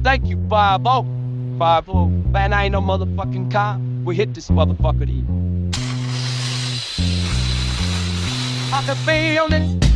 thank you, 5-0. 5-0. Man, I ain't no motherfucking cop. We hit this motherfucker to I can feel it.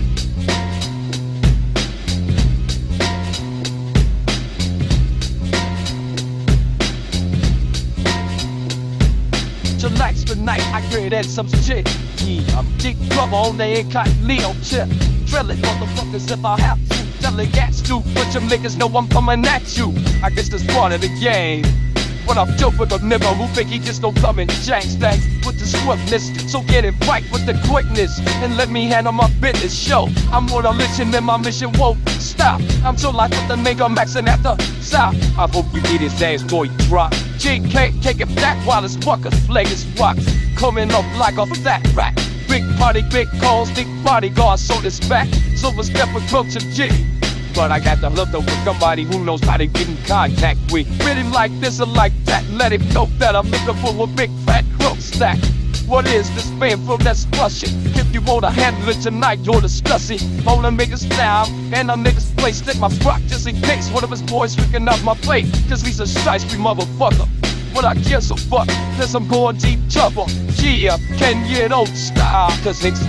Chillax tonight, I created some shit. Yeah, I'm deep trouble on the incognito chip. Drill it, motherfuckers, if I have to. Tell it gas to, but your niggas know I'm coming at you. I guess that's part of the game. But I'm dope with a nigga who think he just don't come and change things with the swiftness. So get it right with the quickness and let me handle my business. Show I'm on a mission and my mission won't stop. I'm so like with the nigga maxing at the stop. I hope you get his ass boy drop. GK take it back while his fuckers play his rocks. Coming up like a fat rat. Big party, big calls, big bodyguards, so this back. Silver step approach a G. But I got to look over somebody who knows how to get in contact with. Hit him like this or like that. Let him know that I'm looking for a big fat crook stack. What is this fanful that's rushing? If you wanna handle it tonight, you'll discuss it. Hold a niggas down and a niggas place. Stick my rock just in case one of his boys freaking out my plate. Cause he's a shiesty motherfucker. But I guess a fuck, there's some more deep trouble. Yeah, can you don't stop? Cause it's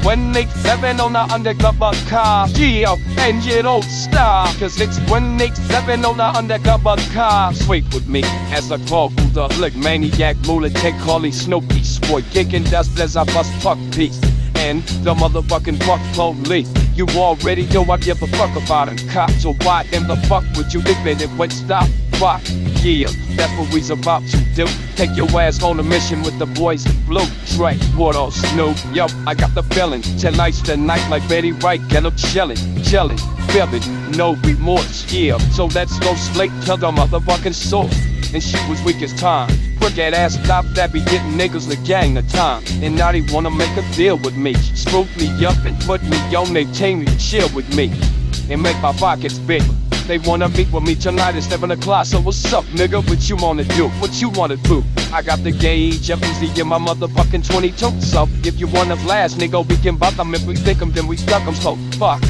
187 on the undercover car. Yeah, and you don't stop. Cause it's 187 on the undercover car. Swing with me as I call through the lick maniac, lunatic, calling Snoopy, boy, kicking dust as I bust fuck peace. And the motherfucking fuck police. You already know I give a fuck about a cop. So why in the fuck would you live in it when stop? Fuck, yeah, that's what we's about to do. Take your ass on a mission with the boys in blue. Trey, what up, Snoop? Yo, I got the feeling. Tonight's the night like Betty Wright. Get up chillin', feelin', no remorse, yeah. So let's go slate to the motherfucking source. And she was weak as time. Put that ass stop that be getting niggas the gang the time. And now they wanna make a deal with me. Screw me up and put me on their team and chill with me. And make my pockets bigger. They wanna meet with me tonight at 7 o'clock. So what's up, nigga? What you wanna do? What you wanna do? I got the gauge, FZ in my motherfucking 22. So if you wanna blast, nigga, we can buck them. If we stick them, then we stuck them. So fuck.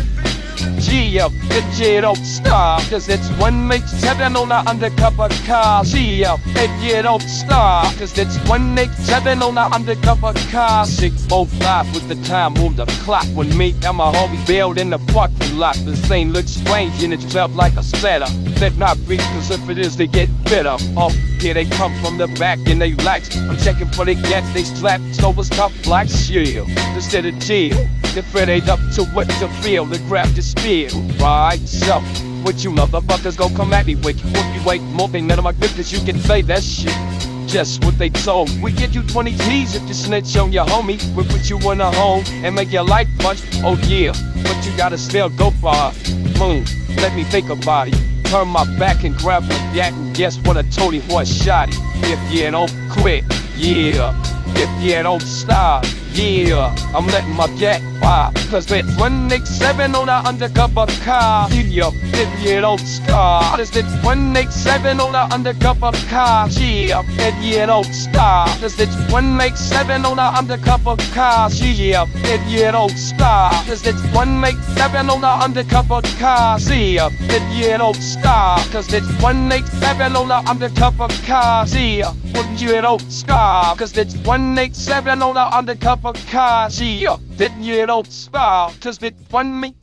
G up, you don't stop. Cause it's 187 on the undercover car. G up, you don't stop. Cause it's 187 on the undercover car. 6:05 with the time on the clock. When me and my homie bailed in the parking lot. The scene looked strange and it felt like a setup. Let not be, cause if it is, they get bitter. Oh, here they come from the back and they lax. I'm checking for the gas, they strap. So it's tough like shield. Instead of chill. If it ain't up to what to feel, then grab the spear. Right, so what you motherfuckers gon' come at me with? If you ain't moving, none of my goodness, you can say that shit. Just what they told. We give you 20 G's if you snitch on your homie. We put you in a home and make your life bunch. Oh yeah, but you gotta still go far. Let me think about it. Turn my back and grab my gat and guess what I told him, what shot it. If you don't quit, yeah. If you don't stop, yeah, I'm letting my gat fire. Cause it's 187 on the undercover car. Yeah, if you don't stop. Cause it's 187 on the undercover car. Yeah, if you don't stop. Cause it's 187 on the undercover car. Yeah, if you don't stop. Cause it's 187 on the undercover car. Yeah, if you don't stop. Cause it's 187 on the undercover car. Yeah, if you don't stop. Cause it's 187 on the undercover car. Yeah, then you don't stop. Cause it's 1